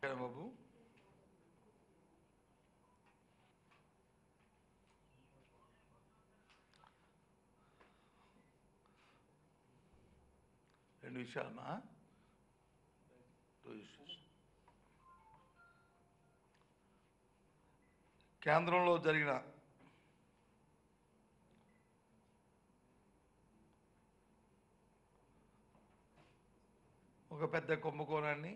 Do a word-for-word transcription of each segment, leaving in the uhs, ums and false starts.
ఓకేనా బాబు? రెండు విషయాలన్నా కేంద్రంలో జరిగిన ఒక పెద్ద కుంభకోణాన్ని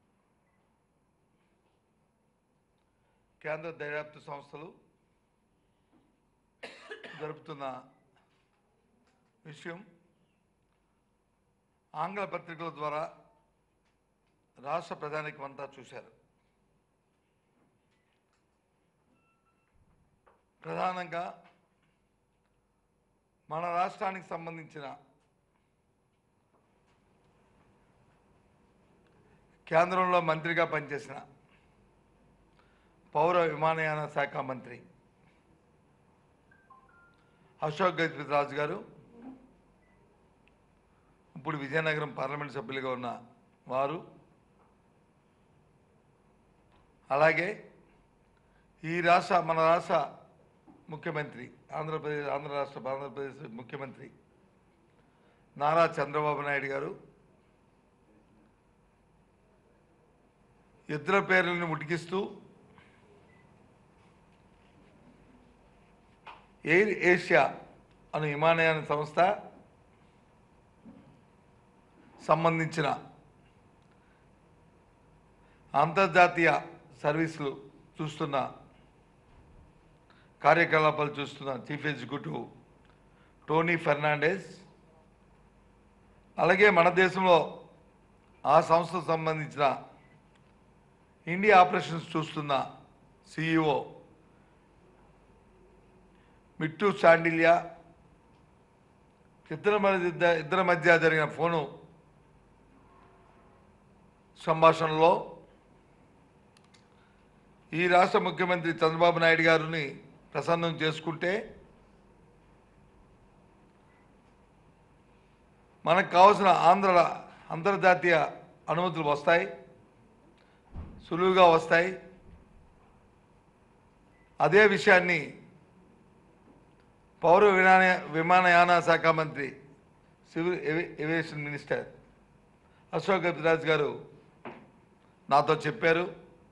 కేంద్ర దర్యాప్తు సంస్థలు జరుపుతున్న విషయం ఆంగ్ల పత్రికల ద్వారా రాష్ట్ర ప్రజానీకం అంతా చూశారు. ప్రధానంగా మన రాష్ట్రానికి సంబంధించిన కేంద్రంలో మంత్రిగా పనిచేసిన పౌర విమానయాన శాఖ మంత్రి అశోక్ గజపతిరాజు గారు, ఇప్పుడు విజయనగరం పార్లమెంట్ సభ్యులుగా ఉన్న వారు, అలాగే ఈ రాష్ట్ర మన రాష్ట్ర ముఖ్యమంత్రి ఆంధ్రప్రదేశ్ ఆంధ్ర రాష్ట్ర ఆంధ్రప్రదేశ్ ముఖ్యమంత్రి నారా చంద్రబాబు నాయుడు గారు ఇద్దరు పేర్లను ఉటికిస్తూ ఎయిర్ ఏషియా అనే విమానయాన సంస్థ సంబంధించిన అంతర్జాతీయ సర్వీసులు చూస్తున్న కార్యకలాపాలు చూస్తున్న చీఫ్ ఎగ్జిక్యూటివ్ టోనీ ఫెర్నాండెస్, అలాగే మన దేశంలో ఆ సంస్థకు సంబంధించిన ఇండియా ఆపరేషన్స్ చూస్తున్న సిఇఓ మిట్టు చాండిల్యా ఇద్దరి మధ్య ఇద్దరి మధ్య జరిగిన ఫోను సంభాషణలో ఈ రాష్ట్ర ముఖ్యమంత్రి చంద్రబాబు నాయుడు గారిని ప్రసన్నం చేసుకుంటే మనకు కావాల్సిన ఆంధ్ర అంతర్జాతీయ అనుమతులు వస్తాయి, సులువుగా వస్తాయి. అదే విషయాన్ని పౌర విమాన విమానయాన శాఖ మంత్రి civil aviation minister Ashok Gajapathi Raju గారు నాతో చెప్పారు.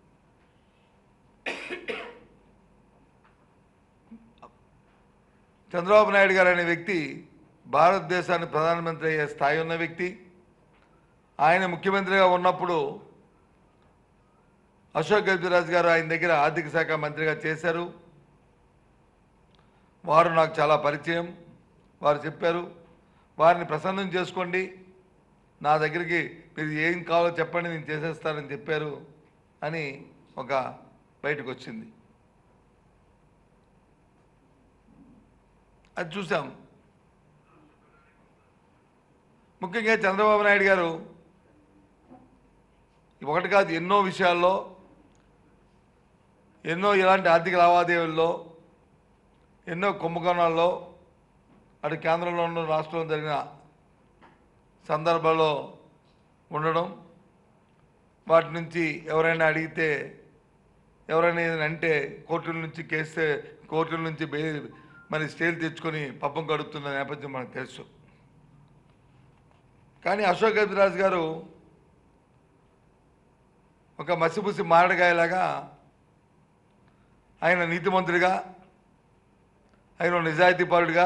చంద్రబాబు నాయుడు గారు అనే వ్యక్తి భారతదేశానికి ప్రధానమంత్రి అయ్యే స్థాయి ఉన్న వ్యక్తి. ఆయన ముఖ్యమంత్రిగా ఉన్నప్పుడు అశోక్ గజపతిరాజు గారు ఆయన దగ్గర ఆర్థిక శాఖ మంత్రిగా చేశారు. వారు నాకు చాలా పరిచయం. వారు చెప్పారు, వారిని ప్రసన్నం చేసుకోండి, నా దగ్గరికి మీరు ఏం కావాలో చెప్పండి, నేను చేసేస్తానని చెప్పారు అని ఒక బయటకు వచ్చింది. అది చూసాం. ముఖ్యంగా చంద్రబాబు నాయుడు గారు ఒకటి కాదు ఎన్నో విషయాల్లో, ఎన్నో ఇలాంటి ఆర్థిక లావాదేవీల్లో, ఎన్నో కుంభకోణాల్లో అటు కేంద్రంలో ఉన్న రాష్ట్రంలో జరిగిన సందర్భాల్లో ఉండడం, వాటి నుంచి ఎవరైనా అడిగితే ఎవరైనా అంటే కోర్టుల నుంచి కేస్తే కోర్టుల నుంచి బే మరి స్టేలు తెచ్చుకొని పబ్బం గడుపుతున్న నేపథ్యం మనకు తెలుసు. కానీ అశోక్ గజపతిరాజు గారు ఒక మసిపూసి మారడగాయలాగా ఆయన నీతిమంతుడిగా, ఆయన నిజాయితీపరుడిగా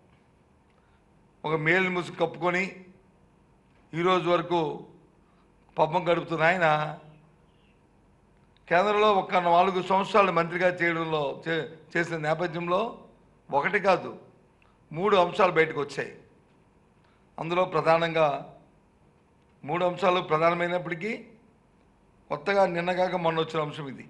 ఒక మేలు ముసుగు కప్పుకొని ఈరోజు వరకు పబ్బం గడుపుతున్న ఆయన కేంద్రంలో ఒక నాలుగు సంవత్సరాలు మంత్రిగా చేయడంలో చేసిన నేపథ్యంలో ఒకటి కాదు మూడు అంశాలు బయటకు వచ్చాయి. అందులో ప్రధానంగా మూడు అంశాలు ప్రధానమైనప్పటికీ కొత్తగా నిన్నగాక మొన్న వచ్చిన అంశం ఇది.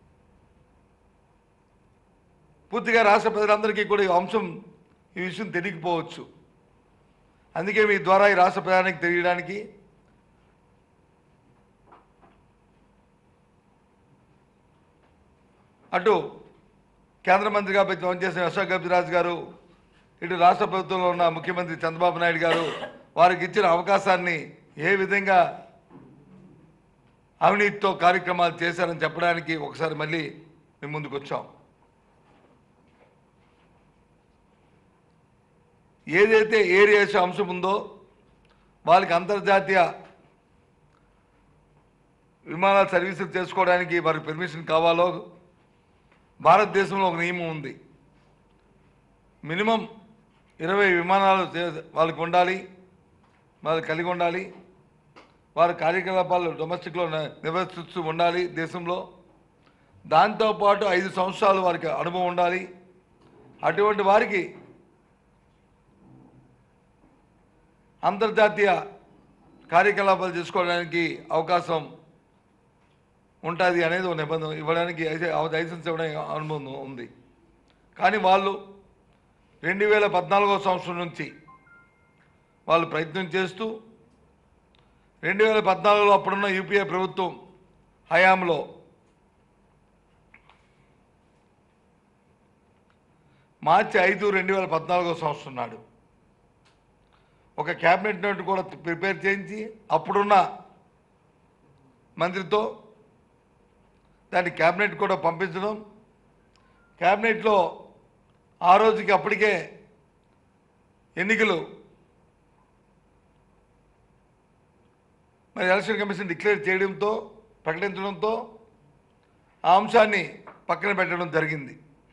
పూర్తిగా రాష్ట్ర ప్రజలందరికీ కూడా ఈ అంశం ఈ విషయం తెలియకపోవచ్చు. అందుకే మీ ద్వారా ఈ రాష్ట్ర ప్రజానికి తెలియడానికి అటు కేంద్ర మంత్రిగా పనిచేసిన అశోక్ గజపతిరాజు గారు, ఇటు రాష్ట్ర ప్రభుత్వంలో ఉన్న ముఖ్యమంత్రి చంద్రబాబు నాయుడు గారు వారికి ఇచ్చిన అవకాశాన్ని ఏ విధంగా అవినీతితో కార్యక్రమాలు చేశారని చెప్పడానికి ఒకసారి మళ్ళీ మేము ముందుకు వచ్చాం. ఏదైతే ఏరియాస్ అంశం ఉందో వాళ్ళకి అంతర్జాతీయ విమానాల సర్వీసులు చేసుకోవడానికి వారికి పర్మిషన్ కావాలో భారతదేశంలో ఒక నియమం ఉంది. మినిమం ఇరవై విమానాలు వాళ్ళకి ఉండాలి, వాళ్ళు కలిగి ఉండాలి, వారి కార్యకలాపాలు డొమెస్టిక్లో నిర్వర్తిస్తూ ఉండాలి దేశంలో. దాంతోపాటు ఐదు సంవత్సరాలు వారికి అనుభవం ఉండాలి. అటువంటి వారికి అంతర్జాతీయ కార్యకలాపాలు చేసుకోవడానికి అవకాశం ఉంటుంది అనేది ఒక నిబంధన ఇవ్వడానికి లైసెన్స్ ఇవ్వడానికి అనుభవం ఉంది. కానీ వాళ్ళు రెండు వేల పద్నాలుగో సంవత్సరం నుంచి వాళ్ళు ప్రయత్నం చేస్తూ రెండు వేల పద్నాలుగులో అప్పుడున్న యూపీఏ ప్రభుత్వం హయాంలో మార్చి ఐదు రెండు వేల పద్నాలుగో సంవత్సరం నాడు ఒక క్యాబినెట్ నోట్ కూడా ప్రిపేర్ చేయించి అప్పుడున్న మంత్రితో దాన్ని క్యాబినెట్ కూడా పంపించడం, క్యాబినెట్లో ఆ రోజుకి అప్పటికే ఎన్నికలు మరి ఎలక్షన్ కమిషన్ డిక్లేర్ చేయడంతో ప్రకటించడంతో ఆ అంశాన్ని పక్కన పెట్టడం జరిగింది.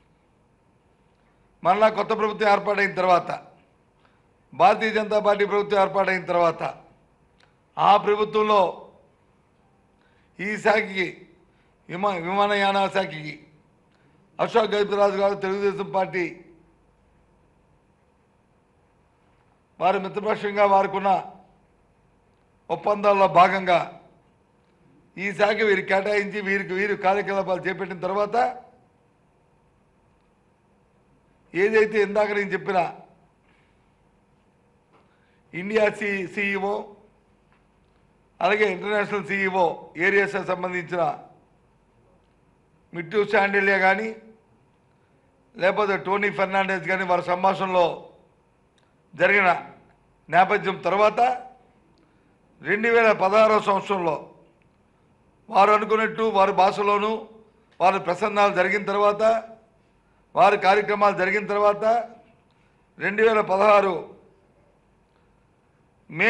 మరలా కొత్త ప్రభుత్వం ఏర్పాటైన తర్వాత, భారతీయ జనతా పార్టీ ప్రభుత్వం ఏర్పాటైన తర్వాత ఆ ప్రభుత్వంలో ఈ శాఖకి విమా విమానయాన శాఖకి అశోక్ గజపతిరాజు గారు తెలుగుదేశం పార్టీ వారి మిత్రపక్షంగా వారికున్న ఒప్పందాల్లో భాగంగా ఈ శాఖ వీరికి కేటాయించి వీరికి వీరు కార్యకలాపాలు చేపట్టిన తర్వాత ఏదైతే ఇందాక నేను చెప్పిన ఇండియా సి సిఇఓ అలాగే ఇంటర్నేషనల్ సిఇఓ ఏరియాస్ సంబంధించిన మిట్టు శాండిలియా కానీ లేకపోతే టోనీ ఫెర్నాండెస్ కానీ వారి సంభాషణలో జరిగిన నేపథ్యం తర్వాత రెండు వేల పదహారవ సంవత్సరంలో వారు అనుకున్నట్టు వారి భాషలోనూ వారి ప్రసంగాలు జరిగిన తర్వాత వారి కార్యక్రమాలు జరిగిన తర్వాత రెండు వేల పదహారు మే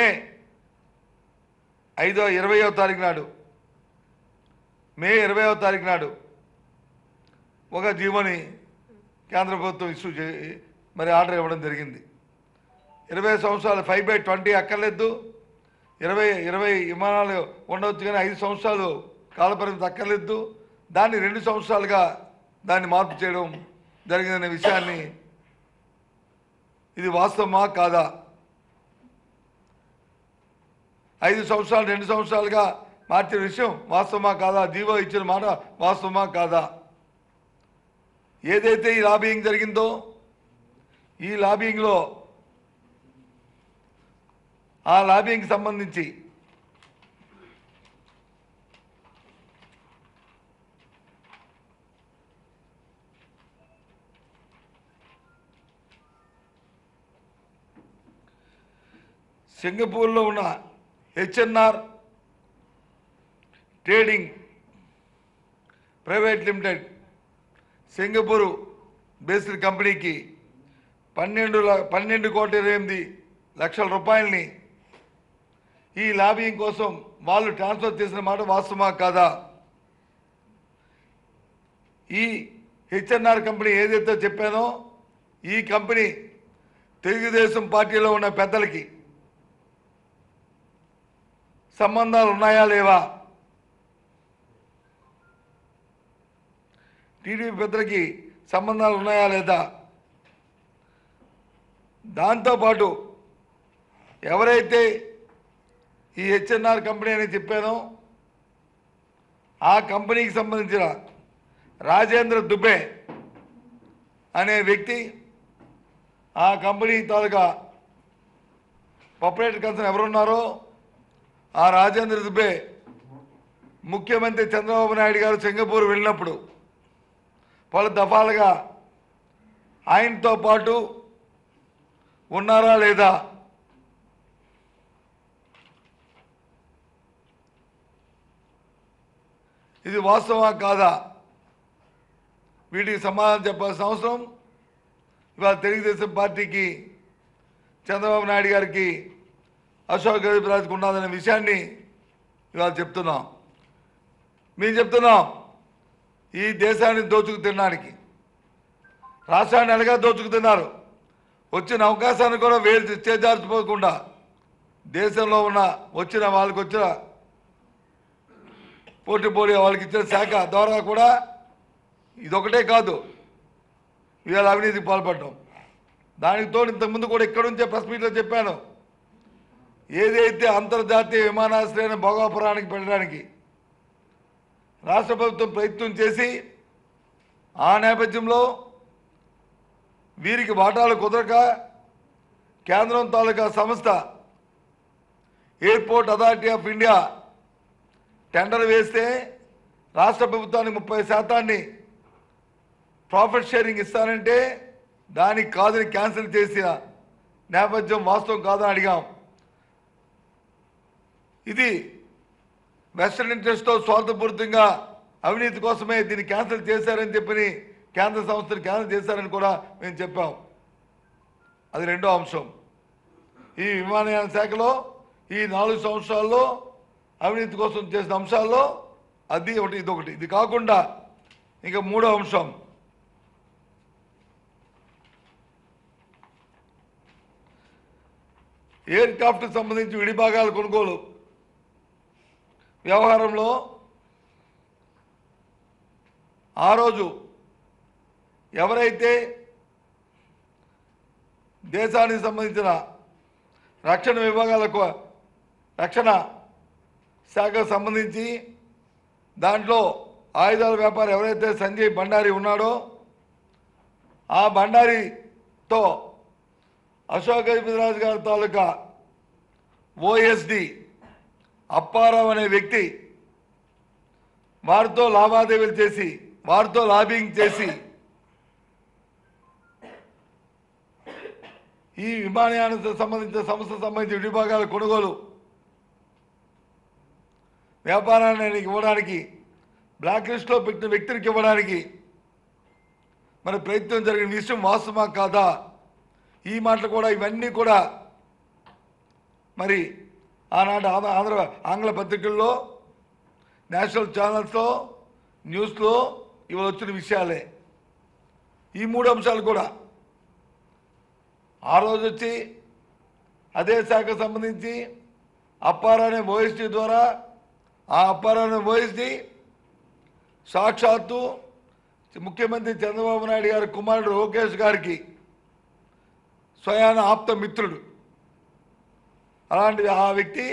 ఐదో ఇరవయో తారీఖు నాడు మే ఇరవయో తారీఖు నాడు ఒక జీవోని కేంద్ర ప్రభుత్వం ఇష్యూ చే మరి ఆర్డర్ ఇవ్వడం జరిగింది. ఇరవై సంవత్సరాలు ఫైవ్ బై ట్వంటీ అక్కర్లేదు, ఇరవై ఇరవై విమానాలు ఉండవచ్చు కానీ ఐదు సంవత్సరాలు కాలపరిమితి అక్కర్లేదు, దాన్ని రెండు సంవత్సరాలుగా దాన్ని మార్పు చేయడం జరిగిందనే విషయాన్ని, ఇది వాస్తవమా కాదా, ఐదు సంవత్సరాలు రెండు సంవత్సరాలుగా మార్చిన విషయం వాస్తవమా కాదా, జీవో ఇచ్చిన మాట వాస్తవమా కాదా, ఏదైతే ఈ లాబియింగ్ జరిగిందో ఈ లాబియింగ్లో ఆ లాబియింగ్కి సంబంధించి సింగపూర్లో ఉన్న HNR trading private limited Singapore based కంపెనీకి పన్నెండు పన్నెండు కోట్ల ఇరవై ఎనిమిది లక్షల రూపాయలని ఈ లాబియింగ్ కోసం వాళ్ళు ట్రాన్స్ఫర్ చేసిన మాట వాస్తవమా కాదా, ఈ హెచ్ఎన్ఆర్ కంపెనీ ఏదైతే చెప్పానో ఈ కంపెనీ తెలుగుదేశం పార్టీలో ఉన్న పెద్దలకి సంబంధాలు ఉన్నాయా లేవా, టీడీపీ పెద్దలకి సంబంధాలు ఉన్నాయా లేదా, దాంతోపాటు ఎవరైతే ఈ హెచ్ఎన్ఆర్ కంపెనీ అని చెప్పానో ఆ కంపెనీకి సంబంధించిన రాజేంద్ర దుబే అనే వ్యక్తి, ఆ కంపెనీ తాలూకా ప్రొపరేటర్ కన్సర్న్ ఎవరున్నారో ఆ రాజేంద్ర దుబే ముఖ్యమంత్రి చంద్రబాబు నాయుడు గారు సింగపూర్ వెళ్ళినప్పుడు పలు దఫాలుగా ఆయనతో పాటు ఉన్నారా లేదా, ఇది వాస్తవా కాదా? వీటికి సమాధానం చెప్పాల్సిన అవసరం ఇవాళ తెలుగుదేశం పార్టీకి, చంద్రబాబు నాయుడు గారికి, అశోక్ గజపతిరాజుకు ఉన్నదనే విషయాన్ని ఇవాళ చెప్తున్నాం. మేము చెప్తున్నాం, ఈ దేశాన్ని దోచుకు తినడానికి, రాష్ట్రాన్ని ఎలాగా దోచుకు తిన్నారు. వచ్చిన అవకాశాన్ని కూడా వేలు చేజార్చిపోకుండా దేశంలో ఉన్న వచ్చిన వాళ్ళకి వచ్చిన పోటీ పోటీ వాళ్ళకి ఇచ్చిన శాఖ ద్వారా కూడా ఇదొకటే కాదు, ఇవాళ అవినీతికి పాల్పడ్డాం. దానికి తోడు ఇంతకుముందు కూడా ఇక్కడ నుంచే ప్రెస్ మీట్లో చెప్పాను, ఏదైతే అంతర్జాతీయ విమానాశ్రయాన్ని భోగాపురానికి పెట్టడానికి రాష్ట్ర ప్రభుత్వం ప్రయత్నం చేసి ఆ నేపథ్యంలో వీరికి వాటాలు కుదరక కేంద్రం తాలూకా సంస్థ airport authority of India tender వేస్తే రాష్ట్ర ప్రభుత్వానికి ముప్పై శాతాన్ని ప్రాఫిట్ షేరింగ్ ఇస్తానంటే దానికి కాదని క్యాన్సిల్ చేసిన నేపథ్యం వాస్తవం కాదని అడిగాం. ఇది వెస్టర్న్ ఇంట్రెస్ట్తో స్వార్థపూరితంగా అవినీతి కోసమే దీన్ని క్యాన్సిల్ చేశారని చెప్పి కేంద్ర సంస్థను క్యాన్సిల్ చేశారని కూడా మేము చెప్పాం. అది రెండో అంశం. ఈ విమానయాన శాఖలో ఈ నాలుగు సంవత్సరాల్లో అవినీతి కోసం చేసిన అంశాల్లో అది ఒకటి, ఇది ఒకటి. ఇది కాకుండా ఇంకా మూడో అంశం, ఎయిర్ క్రాఫ్ట్కి సంబంధించి విడిభాగాల కొనుగోలు వ్యవహారంలో ఆ రోజు ఎవరైతే దేశానికి సంబంధించిన రక్షణ విభాగాలకు రక్షణ శాఖకు సంబంధించి దాంట్లో ఆయుధాల వ్యాపారి ఎవరైతే సంజయ్ భండారి ఉన్నాడో ఆ భండారితో అశోక్ గజపతిరాజు గారి తాలూకా ఓఎస్డి అప్పారావు అనే వ్యక్తి వారితో లావాదేవీలు చేసి వారితో లాబింగ్ చేసి ఈ విమానయానికి సంబంధించిన సంస్థకు సంబంధించిన విభాగాల కొనుగోలు వ్యాపారాన్ని ఇవ్వడానికి బ్లాక్ లిస్ట్లో పెట్టిన వ్యక్తులకు ఇవ్వడానికి మరి ప్రయత్నం జరిగిన విషయం వాస్తవమా కాదా? ఈ మాటలు కూడా ఇవన్నీ కూడా మరి ఆనాడు ఆంధ్ర ఆంగ్ల పత్రికల్లో, నేషనల్ ఛానల్స్లో, న్యూస్లో ఇవాళ వచ్చిన విషయాలే. ఈ మూడు అంశాలు కూడా ఆ రోజు వచ్చి అదే శాఖకు సంబంధించి అప్పారానే ఓఎస్డీ ద్వారా ఆ అప్పారానే ఓఎస్డీ సాక్షాత్తు ముఖ్యమంత్రి చంద్రబాబు నాయుడు గారి కుమారుడు లోకేష్ గారికి స్వయాన ఆప్త మిత్రుడు. అలాంటి ఆ వ్యక్తి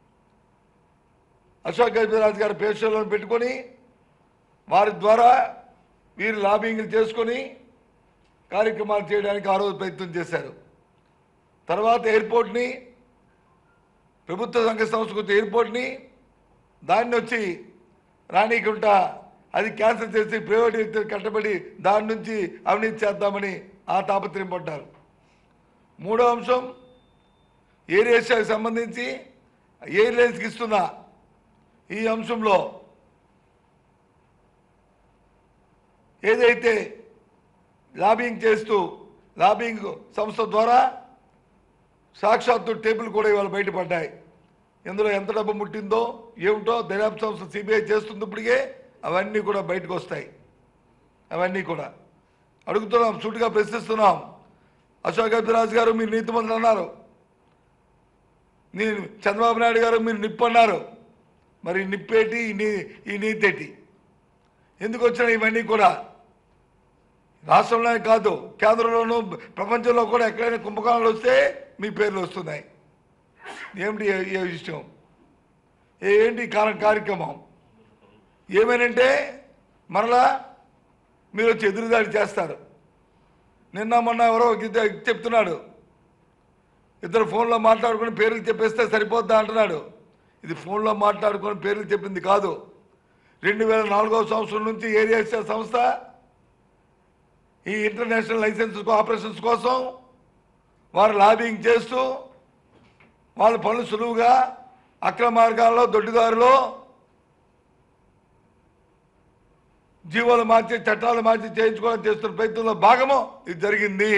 అశోక్ గజపతిరాజు గారి పేషల్లో పెట్టుకొని వారి ద్వారా వీరు లాబింగ్లు చేసుకొని కార్యక్రమాలు చేయడానికి ఆ రోజు ప్రయత్నం చేశారు. తర్వాత ఎయిర్పోర్ట్ని ప్రభుత్వ సంఘ సంస్థకు ఎయిర్పోర్ట్ని దాన్ని వచ్చి రాణికుంట అది క్యాన్సిల్ చేసి ప్రైవేట్ వ్యక్తులు కట్టబడి దాని నుంచి అవినీతి చేద్దామని ఆ తాపత్రయం పడ్డారు. మూడో అంశం, ఎయిర్ ఏషియాకి సంబంధించి ఎయిర్లైన్స్కి ఇస్తున్న ఈ అంశంలో ఏదైతే లాబింగ్ చేస్తూ లాబింగ్ సంస్థ ద్వారా సాక్షాత్తు టేబుల్ కూడా ఇవాళ బయటపడ్డాయి. ఇందులో ఎంత డబ్బు ముట్టిందో ఏమిటో దర్యాప్తు సంస్థ సిబిఐ చేస్తుంది. ఇప్పటికే అవన్నీ కూడా బయటకు వస్తాయి. అవన్నీ కూడా అడుగుతున్నాం, సూటిగా ప్రశ్నిస్తున్నాం. అశోక్ గజపతిరాజు గారు మీరు నీతిమంతులు అన్నారు, నేను చంద్రబాబు నాయుడు గారు మీరు నిప్పు అన్నారు. మరి నిప్పేటి ఈ నీతేటి ఎందుకు వచ్చినాయి? ఇవన్నీ కూడా రాష్ట్రంలోనే కాదు కేంద్రంలోనూ ప్రపంచంలో కూడా ఎక్కడైనా కుంభకోణాలు వస్తే మీ పేర్లు వస్తున్నాయి. ఏమిటి ఏ విషయం? ఏంటి కార్యక్రమం? ఏమేనంటే మరలా మీరు వచ్చి ఎదురుదాడి చేస్తారు. నిన్న మొన్న ఎవరో చెప్తున్నాడు, ఇద్దరు ఫోన్లో మాట్లాడుకుని పేర్లు చెప్పేస్తే సరిపోద్దా అంటున్నాడు. ఇది ఫోన్లో మాట్లాడుకొని పేర్లు చెప్పింది కాదు. రెండు వేల నాలుగవ సంవత్సరం నుంచి ఏరియా సంస్థ ఈ ఇంటర్నేషనల్ లైసెన్స్ ఆపరేషన్స్ కోసం వారు లాబింగ్ చేస్తూ వాళ్ళ పనులు సులువుగా అక్రమ మార్గాల్లో దొడ్డిదారులో జీవోలు మార్చి చట్టాలు మార్చి చేయించుకోవడం చేస్తున్న ప్రయత్నంలో భాగము ఇది జరిగింది.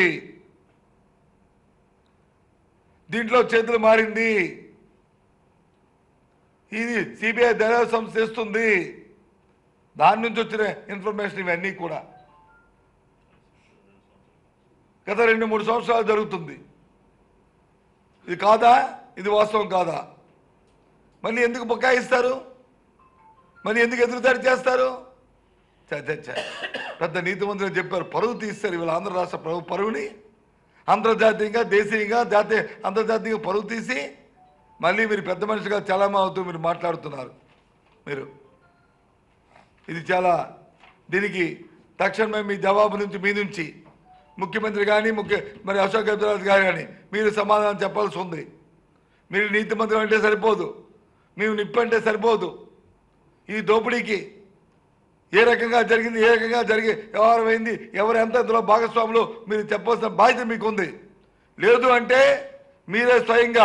దీంట్లో చేతులు మారింది. ఇది సిబిఐ దర్యాప్తు సంస్థ చేస్తుంది. దాని నుంచి వచ్చిన ఇన్ఫర్మేషన్ ఇవన్నీ కూడా గత రెండు మూడు సంవత్సరాలు జరుగుతుంది. ఇది కాదా? ఇది వాస్తవం కాదా? మళ్ళీ ఎందుకు బకాయిస్తారు? మళ్ళీ ఎందుకు ఎదురుదాడి చేస్తారు? పెద్ద నీతిమంతులు చెప్పారు, పరువు తీస్తారు. ఇవాళ ఆంధ్ర రాష్ట్ర ప్రభు పరువుని అంతర్జాతీయంగా దేశీయంగా జాతీయ అంతర్జాతీయంగా పరువు తీసి మళ్ళీ మీరు పెద్ద మనిషిగా చలామా అవుతూ మీరు మాట్లాడుతున్నారు. మీరు ఇది చాలా దీనికి తక్షణమే మీ జవాబు నుంచి మీ నుంచి ముఖ్యమంత్రి కానీ ముఖ్య మరి అశోక్ గజపతిరాజు గారు కానీ మీరు సమాధానం చెప్పాల్సి ఉంది. మీరు నీతి మంత్రి అంటే సరిపోదు, మేము నిప్పంటే సరిపోదు. ఈ దోపిడీకి ఏ రకంగా జరిగింది, ఏ రకంగా జరిగి వ్యవహారమైంది, ఎవరు ఎంత ఇందులో భాగస్వాములు మీరు చెప్పాల్సిన బాధ్యత మీకు ఉంది. లేదు అంటే మీరే స్వయంగా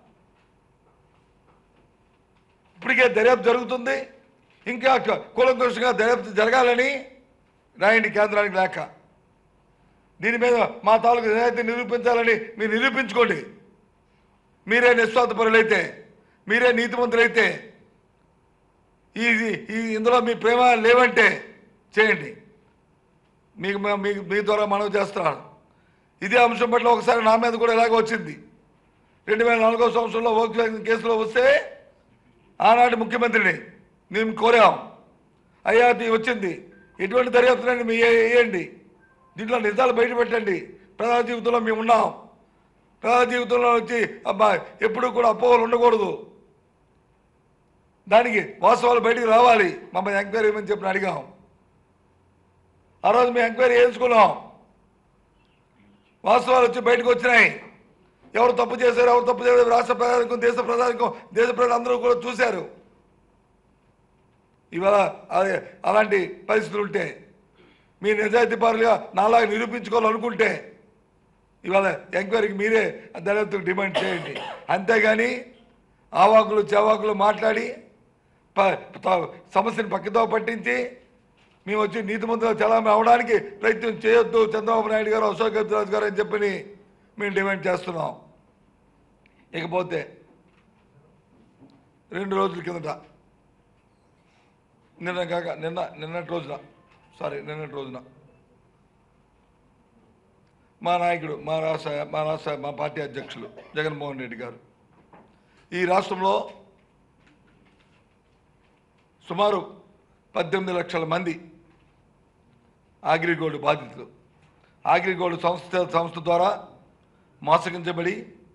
ఇప్పటికే దర్యాప్తు జరుగుతుంది, ఇంకా కూలంకషంగా దర్యాప్తు జరగాలని రాయండి కేంద్రానికి లేక. దీని మీద మా తాలూకు నిజాయితీ నిరూపించాలని మీరు నిరూపించుకోండి. మీరే నిస్వార్థపరులైతే, మీరే నీతిమంతులైతే, ఈ ఈ ఇందులో మీ ప్రేమ లేవంటే చేయండి. మీకు మీకు మీ ద్వారా మనవి చేస్తున్నాను. ఇదే అంశం పట్ల ఒకసారి నా మీద కూడా ఇలాగ వచ్చింది. రెండు వేల నాలుగో సంవత్సరంలో ఓక్స్ కేసులో వస్తే ఆనాటి ముఖ్యమంత్రిని మేము కోరాం, అయ్యా వచ్చింది ఎటువంటి దర్యాప్తులని మీ వేయండి, దీంట్లో నిజాలు బయట పెట్టండి. ప్రజా జీవితంలో మేము ఉన్నాం. ప్రజా జీవితంలో వచ్చి అబ్బా ఎప్పుడూ కూడా అపోహలు ఉండకూడదు, దానికి వాస్తవాలు బయటికి రావాలి, మమ్మల్ని ఎంక్వైరీ ఏమని చెప్పి అడిగాం. ఆ రోజు మేము ఎంక్వైరీ వేయించుకున్నాం. వాస్తవాలు వచ్చి బయటకు వచ్చినాయి. ఎవరు తప్పు చేశారు, ఎవరు తప్పు చేశారు రాష్ట్ర ప్రజానికం, దేశ ప్రజానికం, దేశ ప్రజలందరూ కూడా చూశారు. ఇవాళ అదే అలాంటి పరిస్థితులు ఉంటే మీ నిజాయితీ పరులుగా నాలాగా నిరూపించుకోవాలనుకుంటే ఇవాళ ఎంక్వైరీకి మీరే దర్యాప్తుకు డిమాండ్ చేయండి. అంతేగాని ఆవాకులు చెవాకులు మాట్లాడి సమస్యను పక్కతో పట్టించి మేము వచ్చి నీతిమంతులు చలామణి అవడానికి ప్రయత్నం చేయొద్దు చంద్రబాబు నాయుడు గారు, అశోక్ గజపతిరాజు గారు అని చెప్పి మేము డిమాండ్ చేస్తున్నాం. ఇకపోతే రెండు రోజుల కిందట నిన్న కాక నిన్న నిన్నటి రోజున సారీ నిన్నటి రోజున మా నాయకుడు మా రాష్ట్ర మా రాష్ట్ర మా పార్టీ అధ్యక్షులు జగన్మోహన్ రెడ్డి గారు ఈ రాష్ట్రంలో సుమారు పద్దెనిమిది లక్షల మంది అగ్రిగోల్డ్ బాధితులు అగ్రిగోల్డ్ సంస్థ సంస్థ ద్వారా మోసగించబడి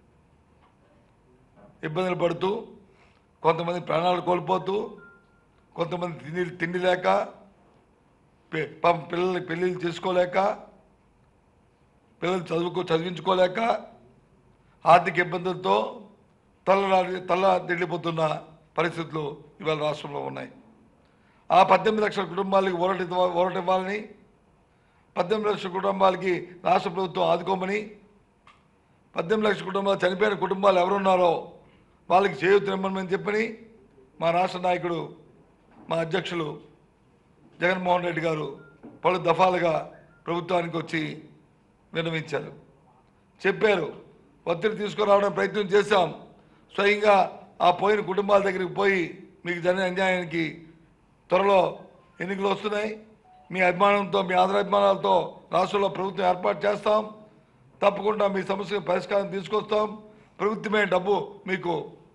ఇబ్బందులు పడుతూ కొంతమంది ప్రాణాలు కోల్పోతూ కొంతమంది తిండి తిండి లేక పిల్లలకి పెళ్ళిళ్ళు చేసుకోలేక పిల్లలు చదువుకో చదివించుకోలేక ఆర్థిక ఇబ్బందులతో తల్ల తల్ల తిండిపోతున్న పరిస్థితులు ఇవాళ రాష్ట్రంలో ఉన్నాయి. ఆ పద్దెనిమిది లక్షల కుటుంబాలకి ఓరటి ఓరటివ్వాలని, పద్దెనిమిది లక్షల కుటుంబాలకి రాష్ట్ర ప్రభుత్వం ఆదుకోమని, పద్దెనిమిది లక్షల కుటుంబాలు చనిపోయిన కుటుంబాలు ఎవరున్నారో వాళ్ళకి చేయూతనివ్వమని చెప్పని మా రాష్ట్ర నాయకుడు మా అధ్యక్షులు జగన్మోహన్ రెడ్డి గారు పలు దఫాలుగా ప్రభుత్వానికి వచ్చి విన్నవించారు, చెప్పారు. ఒత్తిడి తీసుకురావడం ప్రయత్నం చేశాం. స్వయంగా ఆ పోయిన కుటుంబాల దగ్గరికి పోయి మీకు జరిగిన అన్యాయానికి త్వరలో ఎన్నికలు వస్తున్నాయి, మీ అభిమానంతో మీ ఆదరాభిమానాలతో రాష్ట్రంలో ప్రభుత్వం ఏర్పాటు చేస్తాం, తప్పకుండా మీ సమస్యకు పరిష్కారం తీసుకొస్తాం, ప్రభుత్వమే డబ్బు మీకు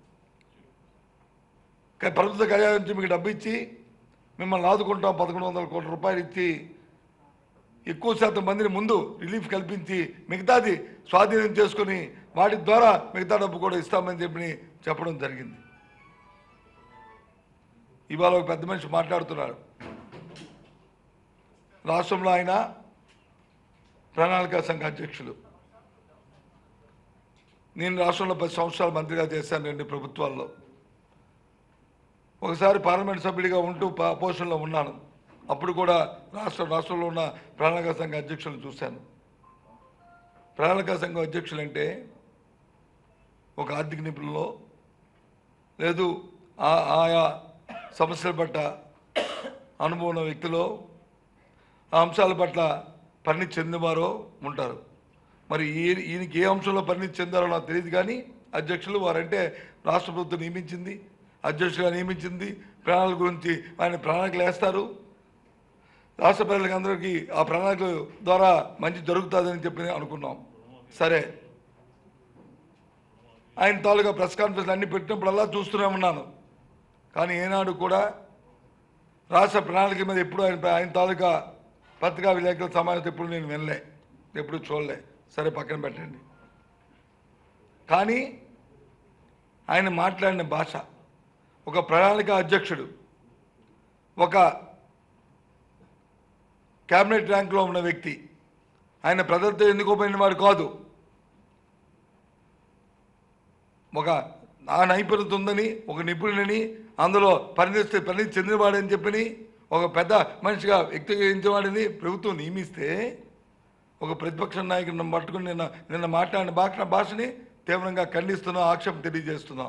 ప్రభుత్వ కార్యాలయం నుంచి మీకు డబ్బు ఇచ్చి మిమ్మల్ని ఆదుకుంటాం, పదకొండు వందల కోట్ల రూపాయలు ఇచ్చి ఎక్కువ శాతం మందిని ముందు రిలీఫ్ కల్పించి మిగతాది స్వాధీనం చేసుకుని వాటి ద్వారా మిగతా డబ్బు కూడా ఇస్తామని చెప్పి చెప్పడం జరిగింది. ఇవాళ ఒక పెద్ద మనిషి మాట్లాడుతున్నారు. రాష్ట్రంలో ఆయన ప్రణాళికా సంఘ అధ్యక్షులు. నేను రాష్ట్రంలో పది సంవత్సరాలు మంత్రిగా చేశాను రెండు ప్రభుత్వాల్లో. ఒకసారి పార్లమెంట్ సభ్యుడిగా ఉంటూ అపోజిషన్లో ఉన్నాను. అప్పుడు కూడా రాష్ట్ర రాష్ట్రంలో ఉన్న ప్రణాళికా సంఘ అధ్యక్షులను చూశాను. ప్రణాళికా సంఘం అధ్యక్షులు అంటే ఒక ఆర్థిక నిపుణులో లేదు ఆయా సమస్యల పట్ల అనుభవం ఉన్న వ్యక్తిలో ఆ అంశాల పట్ల పరిణితి చెందినవారో ఉంటారు. మరి ఈ ఈయనకి ఏ అంశంలో పరిణితి చెందారో నాకు తెలియదు, కానీ అధ్యక్షులు వారంటే రాష్ట్ర ప్రభుత్వం నియమించింది, అధ్యక్షులుగా నియమించింది. ప్రణాళిక గురించి ఆయన ప్రణాళికలు వేస్తారు. రాష్ట్ర ప్రజలకు అందరికీ ఆ ప్రణాళిక ద్వారా మంచి జరుగుతుందని చెప్పి అనుకున్నాం. సరే, ఆయన తాలూకా ప్రెస్ కాన్ఫరెన్స్ అన్ని పెట్టినప్పుడల్లా చూస్తూనే ఉన్నాను, కానీ ఏనాడు కూడా రాష్ట్ర ప్రణాళిక మీద ఎప్పుడు ఆయన ఆయన తాలూకా పత్రికా విలేకరుల సమావేశం ఎప్పుడు నేను వినలే, ఎప్పుడు చూడలే. సరే, పక్కన పెట్టండి. కానీ ఆయన మాట్లాడిన భాష, ఒక ప్రణాళిక అధ్యక్షుడు, ఒక క్యాబినెట్ ర్యాంకులో ఉన్న వ్యక్తి, ఆయన ప్రజలతో ఎన్నుకోబడిన వాడు కాదు. ఒక ఆ నైపుణ్యత ఉందని, ఒక నిపుణులని, అందులో పరిణితి పరిణితి చెందినవాడని చెప్పని, ఒక పెద్ద మనిషిగా వ్యక్తీకరించేవాడిని ప్రభుత్వం నియమిస్తే, ఒక ప్రతిపక్ష నాయకుడిని పట్టుకుని నిన్న నిన్న మాట్లాడిన భాష భాషని తీవ్రంగా ఖండిస్తున్నాం, ఆక్షేపం తెలియజేస్తున్నాం.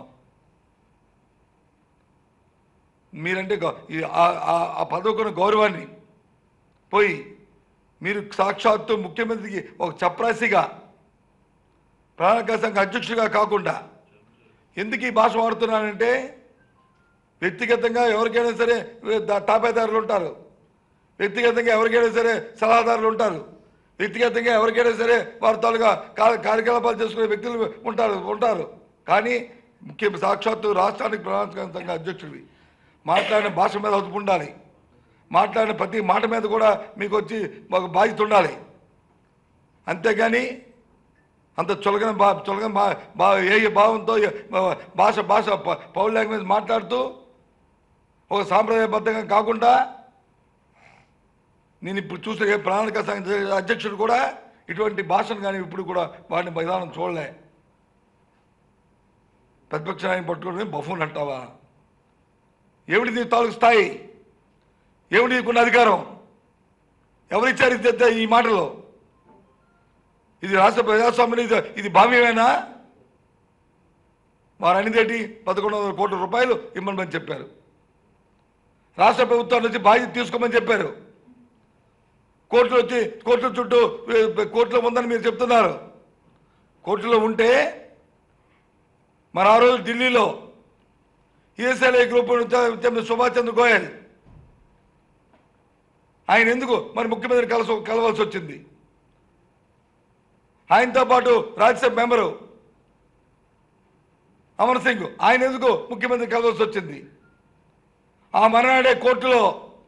మీరంటే ఆ పదవికున్న గౌరవాన్ని పోయి మీరు సాక్షాత్తు ముఖ్యమంత్రికి ఒక చప్రాసిగా, ప్రణాళిక సంఘ అధ్యక్షుడిగా కాకుండా ఎందుకు ఈ భాష వాడుతున్నానంటే, వ్యక్తిగతంగా ఎవరికైనా సరే తాపేదారులు ఉంటారు, వ్యక్తిగతంగా ఎవరికైనా సరే సలహాదారులు ఉంటారు, వ్యక్తిగతంగా ఎవరికైనా సరే వారి తాలూగా కార్యకలాపాలు చేసుకునే వ్యక్తులు ఉంటారు ఉంటారు కానీ ముఖ్య సాక్షాత్తు రాష్ట్రానికి ప్రణాళిక సంఘ అధ్యక్షుడివి. మాట్లాడిన భాష మీద హద్దు ఉండాలి, మాట్లాడిన ప్రతి మాట మీద కూడా మీకు వచ్చి ఒక బాధ్యత ఉండాలి. అంతేగాని అంత చులకన బా చులకన బా బా ఏ భావంతో భాష భాష పౌర లాంగ్వేజ్ మాట్లాడుతూ ఒక సాంప్రదాయబద్ధంగా కాకుండా, నేను ఇప్పుడు చూసే ఏ ప్రణాళిక సంఘ అధ్యక్షుడు కూడా ఇటువంటి భాషను కానీ ఇప్పుడు కూడా వాడిని విధానం చూడలే. ప్రతిపక్ష నాయకుని పట్టుకోవడమే బఫూన్ అంటావా? ఏమిటి నీ తాలూకు స్థాయి? ఏమిటి నీకున్న అధికారం? ఎవరిచ్చారు ఈ మాటలో? ఇది రాష్ట్ర ప్రజాస్వామ్యం, ఇది ఇది భావ్యమేనా? వారు అనిదేటి పదకొండు వందల కోట్ల రూపాయలు ఇమ్మని చెప్పారు. రాష్ట్ర ప్రభుత్వం నుంచి బాధ్యత తీసుకోమని చెప్పారు. కోర్టులు వచ్చి కోర్టుల చుట్టూ కోర్టులో ఉందని మీరు చెప్తున్నారు. కోర్టులో ఉంటే మరి ఆ రోజు ఢిల్లీలో ఈఎస్ఐ గ్రూప్ నుంచి సుభాష్ చంద్ర గోయల్ ఆయన ఎందుకు మరి ముఖ్యమంత్రి కలస కలవాల్సి వచ్చింది? ఆయనతో పాటు రాజ్యసభ మెంబరు అమర్ సింగ్ ఆయన ఎందుకు ముఖ్యమంత్రి కలవాల్సి వచ్చింది? ఆ మర్నాడే కోర్టులో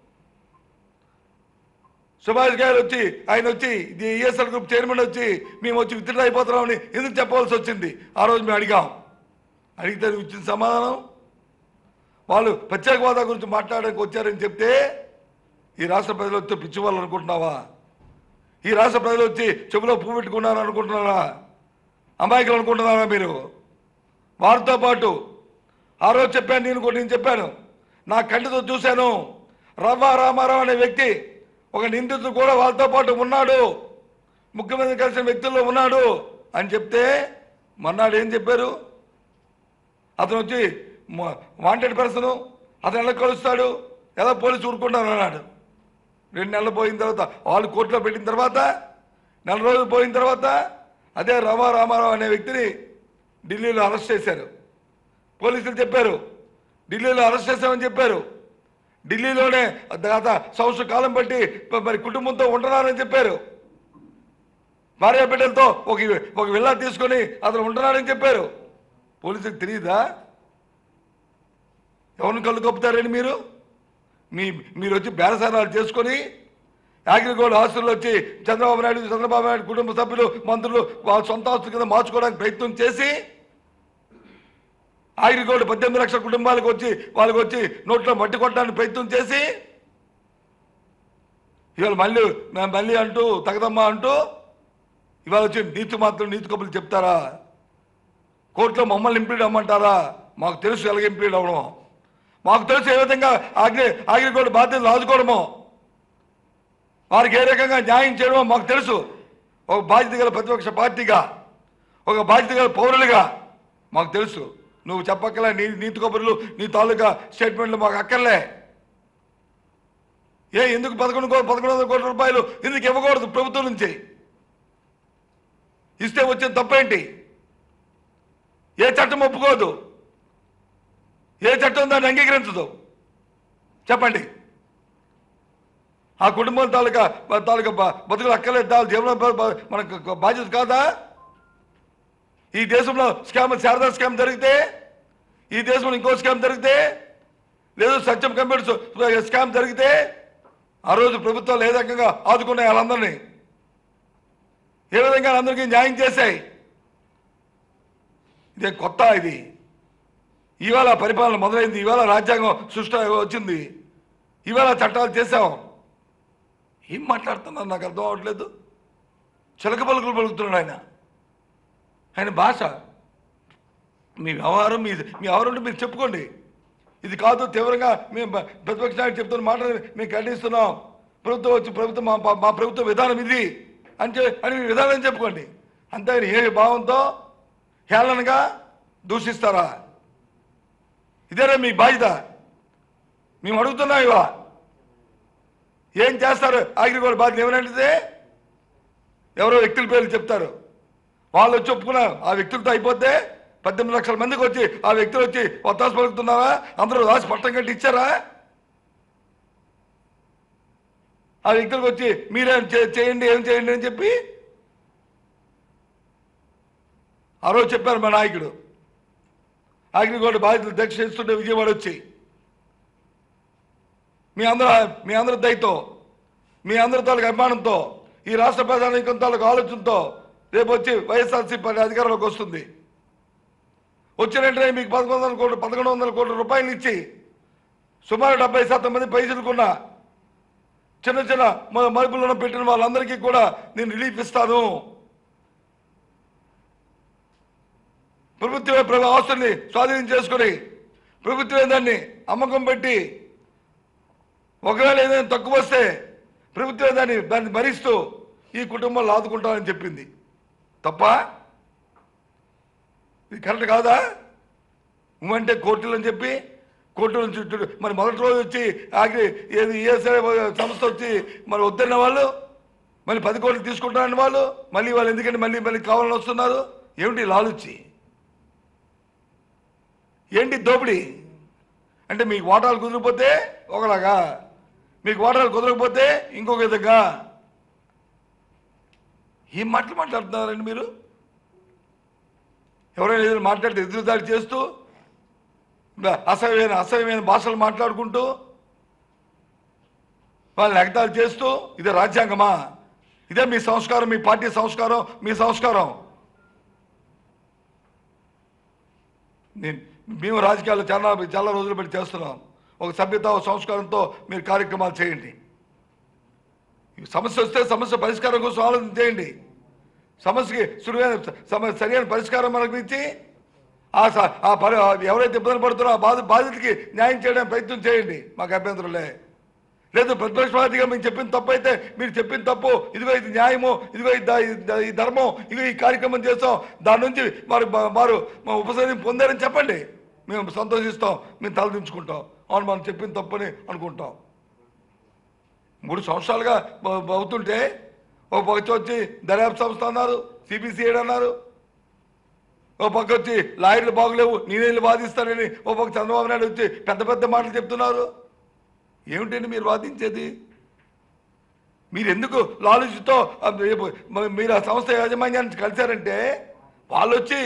సుభాష్ గారు వచ్చి ఆయన వచ్చి ఇది ఈఎస్ఎల్ గ్రూప్ చైర్మన్ వచ్చి మేము వచ్చి విత్డ్రా అయిపోతున్నామని ఎందుకు చెప్పవలసి వచ్చింది? ఆ రోజు మేము అడిగాం. అడిగితే ఇచ్చిన సమాధానం, వాళ్ళు ప్రత్యేక హోదా గురించి మాట్లాడడానికి వచ్చారని చెప్తే, ఈ రాష్ట్ర ప్రజలు వచ్చి పిచ్చి వాళ్ళు అనుకుంటున్నావా? ఈ రాష్ట్ర ప్రజలు వచ్చి చెవులో పువ్వు పెట్టుకున్నారు అనుకుంటున్నారా? అమాయకులు అనుకుంటున్నారా మీరు? వారితో పాటు ఆ రోజు చెప్పాను, నేను కూడా నేను చెప్పాను, నా కంటితో చూశాను, రవ్వ రామారావు అనే వ్యక్తి ఒక నిందితుడు కూడా వాళ్ళతో పాటు ఉన్నాడు, ముఖ్యమంత్రి కలిసిన వ్యక్తుల్లో ఉన్నాడు అని చెప్తే, మన్నాడు ఏం చెప్పారు? అతను వచ్చి వాంటెడ్ పర్సన్, అతను ఎలా కలుస్తాడు, ఎలా పోలీసు ఊరుకుంటారు అన్నాడు. రెండు నెలలు పోయిన తర్వాత, వాళ్ళు కోర్టులో పెట్టిన తర్వాత, నెల రోజులు పోయిన తర్వాత అదే రవ రామారావు అనే వ్యక్తిని ఢిల్లీలో అరెస్ట్ చేశారు. పోలీసులు చెప్పారు ఢిల్లీలో అరెస్ట్ చేశామని చెప్పారు. ఢిల్లీలోనే గత సంవత్సర కాలం బట్టి మరి కుటుంబంతో ఉంటున్నారని చెప్పారు. భార్య బిడ్డలతో ఒక ఒక విల్లా తీసుకొని అతను ఉంటున్నాడని చెప్పారు. పోలీసులకు తెలియదా? ఎవరిని కళ్ళు కప్పుతారని మీరు మీ మీరు వచ్చి బేరసారాలు చేసుకొని అగ్రిగోల్డ్ ఆస్తులు వచ్చి చంద్రబాబు నాయుడు చంద్రబాబు నాయుడు కుటుంబ సభ్యులు మంత్రులు వాళ్ళ సొంత ఆస్తుల కింద మార్చుకోవడానికి ప్రయత్నం చేసి, అగ్రిగోల్డ్ పద్దెనిమిది లక్షల కుటుంబాలకు వచ్చి వాళ్ళకి వచ్చి నోట్లో మట్టి కొట్టడానికి ప్రయత్నం చేసి, ఇవాళ మళ్ళీ మళ్ళీ అంటూ తగదమ్మా అంటూ ఇవాళ వచ్చి నీతి మాత్రం నీతి కబుర్లు చెప్తారా? కోర్టులో మమ్మల్ని ఇంప్లీడ్ అమ్మంటారా? మాకు తెలుసు ఎలాగ ఇంప్లీడ్ అవ్వడం, మాకు తెలుసు ఏ విధంగా అగ్రి అగ్రిగోల్డ్ బాధ్యతలు ఆదుకోవడమో, వారికి ఏ రకంగా న్యాయం చేయడమో మాకు తెలుసు. ఒక బాధ్యత గల ప్రతిపక్ష పార్టీగా, ఒక బాధ్యత గల పౌరులుగా మాకు తెలుసు. నువ్వు చెప్పక్కలే నీ నీతి కబుర్లు, నీ తాలూకా స్టేట్మెంట్లు మాకు అక్కర్లే. ఏ ఎందుకు పదకొండు పదకొండు వందల కోట్ల రూపాయలు ఎందుకు ఇవ్వకూడదు ప్రభుత్వం నుంచి? ఇస్తే వచ్చిన తప్పేంటి? ఏ చట్టం ఒప్పుకోదు, ఏ చట్టం దాన్ని అంగీకరించదు? చెప్పండి. ఆ కుటుంబం తాలూకా తాలూకా బతుకులు అక్కర్లేదు, జీవన మనకు బాధ్యత కాదా? ఈ దేశంలో స్కామ్, శారదా స్కామ్ జరిగితే, ఈ దేశంలో ఇంకో స్కామ్ జరిగితే, లేదు సత్యం కంప్యూటర్ స్కామ్ జరిగితే, ఆ రోజు ప్రభుత్వాలు ఏ రకంగా ఆదుకున్నాయి వాళ్ళందరినీ, ఏ విధంగా అందరికీ న్యాయం చేశాయి? ఇదే కొత్త, ఇది ఇవాళ పరిపాలన మొదలైంది, ఇవాళ రాజ్యాంగం సృష్టి వచ్చింది, ఇవాళ చట్టాలు చేశాం. ఏం మాట్లాడుతున్నారు నాకు అర్థం అవ్వట్లేదు. చిలక పలుకులు పలుకుతున్నాడు ఆయన. ఆయన భాష, మీ వ్యవహారం, మీ మీ వ్యవహారం మీరు చెప్పుకోండి. ఇది కాదు, తీవ్రంగా మేము ప్రతిపక్ష నాయకుడు చెప్తున్న మాటలు మేము ఖండిస్తున్నాం. ప్రభుత్వం వచ్చి ప్రభుత్వం మా మా ప్రభుత్వ విధానం ఇది అని అని మీ విధానం చెప్పుకోండి. అంతే. ఏ భావంతో హేళనగా దూషిస్తారా? ఇదేనా మీ బాధ్యత? మేము అడుగుతున్నాం. ఇవా ఏం చేస్తారు? అగ్రిగోల్డ్ బాధ్యత ఏమనంటే ఎవరో వ్యక్తుల పేర్లు చెప్తారు, వాళ్ళు వచ్చి ఒప్పుకున్నారు. ఆ వ్యక్తులతో అయిపోతే పద్దెనిమిది లక్షల మందికి వచ్చి ఆ వ్యక్తులు వచ్చి ఒత్తాసు పలుకుతున్నారా? అందరూ రాసి పట్టం కట్టి ఇచ్చారా? ఆ వ్యక్తులకు వచ్చి మీరేం చేయండి, ఏం చేయండి అని చెప్పి ఆ రోజు చెప్పారు మా నాయకుడు. అగ్రిగోల్డ్ బాధితులు దీక్ష చేస్తుంటే విజయవాడ వచ్చి మీ అందరూ మీ అందరి దయతో, మీ అందరి తాలూకు అభిమానంతో, ఈ రాష్ట్ర ప్రజానీకం తాలూకు ఆలోచనతో రేపు వచ్చి వైఎస్ఆర్సీపీ అధికారంలోకి వస్తుంది. వచ్చిన వెంటనే మీకు పదకొండు వందల కోట్లు పదకొండు వందల కోట్ల రూపాయలు ఇచ్చి సుమారు డెబ్బై శాతం మంది పైసలుకున్న చిన్న చిన్న మలుపులను పెట్టిన వాళ్ళందరికీ కూడా నేను రిలీఫ్ ఇస్తాను. ప్రభుత్వమే ప్రభు ఆస్తుల్ని స్వాధీనం చేసుకుని ప్రభుత్వమే దాన్ని అమ్మకం పెట్టి ఒకవేళ ఏదైనా తక్కువ వస్తే ప్రభుత్వమే దాన్ని దాన్ని భరిస్తూ ఈ కుటుంబాలు ఆదుకుంటామని చెప్పింది. తప్ప ఇది కరెక్ట్ కాదా? నువ్వంటే కోర్టులు అని చెప్పి కోర్టుల చుట్టూ మరి మొదటి రోజు వచ్చి ఆగి ఏది ఈఎస్ఐ సంస్థ వచ్చి మరి వద్దన్న వాళ్ళు మళ్ళీ పది కోట్లు తీసుకుంటారని వాళ్ళు మళ్ళీ వాళ్ళు ఎందుకంటే మళ్ళీ మళ్ళీ కావాలని వస్తున్నారు. ఏమిటి లాలుచి? ఏంటి దోపిడీ? అంటే మీకు వాటాలు కుదిరిపోతే ఒకలాగా, మీకు వాటాలు కుదరకపోతే ఇంకొక విధంగా. ఏం మాటలు మాట్లాడుతున్నారండి మీరు? ఎవరైనా ఏదైనా మాట్లాడితే ఎదురుదాడి చేస్తూ అసహ్యమైన అసహ్యమైన భాషలు మాట్లాడుకుంటూ వాళ్ళని ఎగతాళి చేస్తూ ఇదే రాజ్యాంగమా? ఇదే మీ సంస్కారం, మీ పార్టీ సంస్కారం, మీ సంస్కారం? నేను మేము రాజకీయాలు చాలా చాలా రోజులు బట్టి చేస్తున్నాం. ఒక సభ్యత, ఒక సంస్కారంతో మీరు కార్యక్రమాలు చేయండి. సమస్య వస్తే సమస్య పరిష్కారం కోసం ఆలోచన చేయండి. సమస్యకి సులువైన సరైన పరిష్కారం మనకు ఇచ్చి ఆ ఎవరైతే ఇబ్బంది పడుతున్నారో ఆ బాధ బాధితులకి న్యాయం చేయడానికి ప్రయత్నం చేయండి. మాకు అభ్యంతరంలే. లేదు ప్రతిపక్ష పార్టీగా మేము చెప్పిన తప్పు అయితే మీరు చెప్పిన తప్పు, ఇదిగో ఇది న్యాయము, ఇదిగో ఈ ధర్మం, ఇదిగో ఈ కార్యక్రమం చేస్తాం, దాని నుంచి వారు వారు ఉపశమనం పొందారని చెప్పండి. మేము సంతోషిస్తాం, మేము తలదించుకుంటాం. అవును మనం చెప్పిన తప్పని అనుకుంటాం. మూడు సంవత్సరాలుగా అవుతుంటే ఓ పక్క వచ్చి దర్యాప్తు సంస్థ అన్నారు, సిబిసిఐడి అన్నారు, ఓ పక్క వచ్చి లాయర్లు బాగులేవు నేనేళ్ళు వాదిస్తానని ఓ పక్క చంద్రబాబు నాయుడు వచ్చి పెద్ద పెద్ద మాటలు చెప్తున్నారు. ఏమిటండి మీరు వాదించేది? మీరు ఎందుకు లాలుచితో మీరు ఆ సంస్థ యాజమాన్యాన్ని కలిశారంటే వాళ్ళు వచ్చి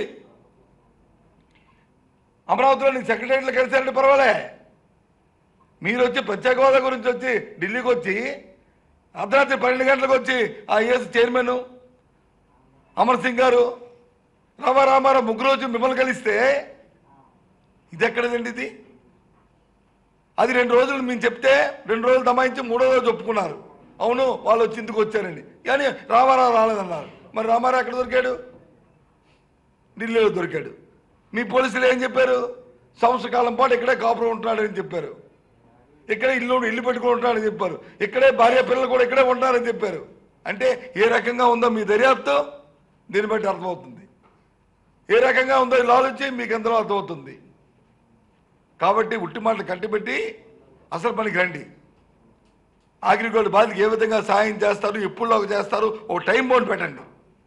అమరావతిలో నీకు సెక్రటరీలో కలిశారంటే పర్వాలే. మీరు వచ్చి ప్రత్యేక హోదా గురించి వచ్చి ఢిల్లీకి వచ్చి అర్ధరాత్రి పన్నెండు గంటలకు వచ్చి ఆ ఐఏఎస్ చైర్మన్ అమర్ సింగ్ గారు రామా రామారావు ముగ్గురు వచ్చి మిమ్మల్ని కలిస్తే ఇది ఎక్కడదండి? ఇది అది రెండు రోజులు మేము చెప్తే రెండు రోజులు దమాయించి మూడో రోజు ఒప్పుకున్నారు. అవును వాళ్ళు వచ్చి ఇందుకు వచ్చారండి, కానీ రామారావు రాలేదన్నారు. మరి రామారావు ఎక్కడ దొరికాడు? ఢిల్లీలో దొరికాడు. మీ పోలీసులు ఏం చెప్పారు? సంవత్సర కాలం పాటు ఇక్కడే కాపురం ఉంటున్నాడని చెప్పారు, ఇక్కడే ఇల్లు ఇల్లు పెట్టుకుని ఉంటాడని చెప్పారు, ఇక్కడే భార్య పిల్లలు కూడా ఇక్కడే ఉంటారని చెప్పారు. అంటే ఏ రకంగా ఉందో మీ దర్యాప్తు దీన్ని బట్టి అర్థమవుతుంది. ఏ రకంగా ఉందో ఈ ఆలోచి మీకు ఎంతలో అర్థమవుతుంది. కాబట్టి ఉట్టి మాటలు కట్టిపెట్టి అసలు పనికి రండి. అగ్రిగోల్డ్ బాధితులకు ఏ విధంగా సాయం చేస్తారు, ఎప్పుడులోకి చేస్తారు, ఓ టైం బౌండ్ పెట్టండి.